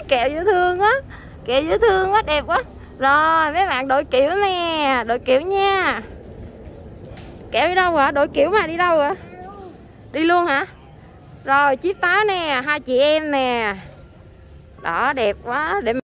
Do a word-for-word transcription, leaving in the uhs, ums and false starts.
Kẹo dễ thương á, kẹo dễ thương á, đẹp quá. Rồi mấy bạn đội kiểu nè, đội kiểu nha. Kẹo đi đâu rồi? Đội kiểu mà đi đâu rồi? Đi luôn hả? Rồi chiếc táo nè, hai chị em nè. Đó đẹp quá. Để